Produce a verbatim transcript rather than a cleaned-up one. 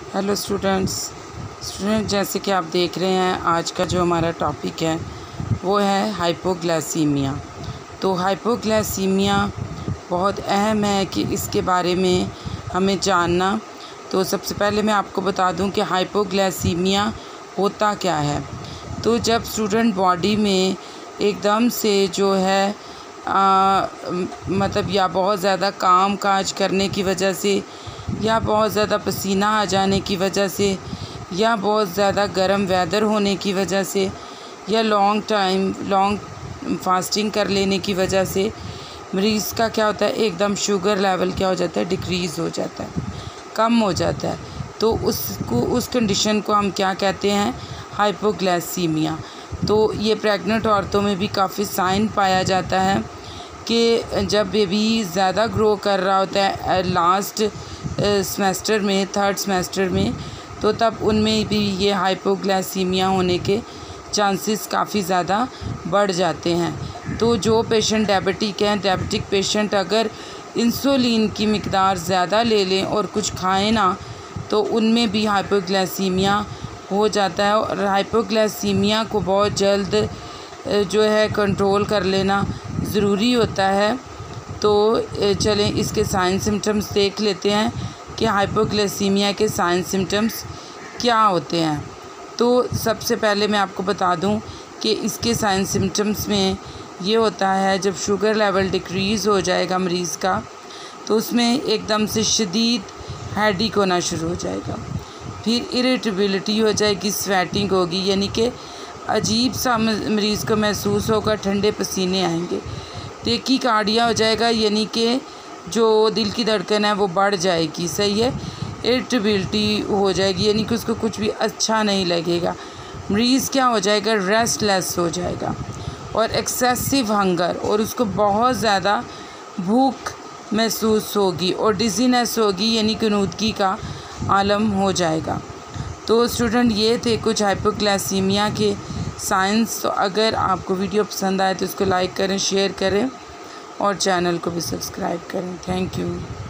Hello students student जैसे कि आप देख रहे हैं आज का जो हमारा टॉपिक है वो है हाइपोग्लाइसीमिया। तो हाइपोग्लाइसीमिया बहुत अहम है कि इसके बारे में हमें जानना। तो सबसे पहले मैं आपको बता दूं कि हाइपोग्लाइसीमिया होता क्या है। तो जब स्टूडेंट बॉडी में एकदम से जो है आ, मतलब या बहुत ज़्यादा काम काज करने की वजह से या बहुत ज़्यादा पसीना आ जाने की वजह से या बहुत ज़्यादा गर्म वेदर होने की वजह से या लॉन्ग टाइम लॉन्ग फास्टिंग कर लेने की वजह से मरीज़ का क्या होता है, एकदम शुगर लेवल क्या हो जाता है, डिक्रीज़ हो जाता है, कम हो जाता है। तो उसको उस कंडीशन को हम क्या कहते हैं, हाइपोग्लाइसीमिया। तो ये प्रेग्नेंट औरतों में भी काफ़ी साइन पाया जाता है कि जब बेबी ज़्यादा ग्रो कर रहा होता है लास्ट सेमेस्टर में, थर्ड सेमेस्टर में, तो तब उनमें भी ये हाइपोग्लाइसीमिया होने के चांसेस काफ़ी ज़्यादा बढ़ जाते हैं। तो जो पेशेंट डायबिटिक हैं, डायबिटिक पेशेंट अगर इंसुलिन की मिकदार ज़्यादा ले लें और कुछ खाएं ना, तो उनमें भी हाइपोग्लाइसीमिया हो जाता है। और हाइपोग्लाइसीमिया को बहुत जल्द जो है कंट्रोल कर लेना ज़रूरी होता है। तो चलें इसके साइन सिम्टम्स देख लेते हैं कि हाइपोग्लाइसीमिया के साइन सिम्टम्स क्या होते हैं। तो सबसे पहले मैं आपको बता दूं कि इसके साइन सिम्टम्स में ये होता है, जब शुगर लेवल डिक्रीज़ हो जाएगा मरीज़ का, तो उसमें एकदम से शदीद हेडेक होना शुरू हो जाएगा, फिर इरिटेबिलिटी हो जाएगी, स्वेटिंग होगी, यानी कि अजीब सा मरीज़ को महसूस होगा, ठंडे पसीने आएंगे, टेकीकार्डिया हो जाएगा, यानी कि जो दिल की धड़कन है वो बढ़ जाएगी, सही है, इरिटेबिलिटी हो जाएगी, यानी कि उसको कुछ भी अच्छा नहीं लगेगा, मरीज़ क्या हो जाएगा, रेस्टलेस हो जाएगा, और एक्सेसिव हंगर, और उसको बहुत ज़्यादा भूख महसूस होगी, और डिज़ीनेस होगी, यानी कि नुदगी का आलम हो जाएगा। तो स्टूडेंट ये थे कुछ हाइपोग्लाइसीमिया के साइंस। तो अगर आपको वीडियो पसंद आए तो इसको लाइक करें, शेयर करें और चैनल को भी सब्सक्राइब करें। Thank you.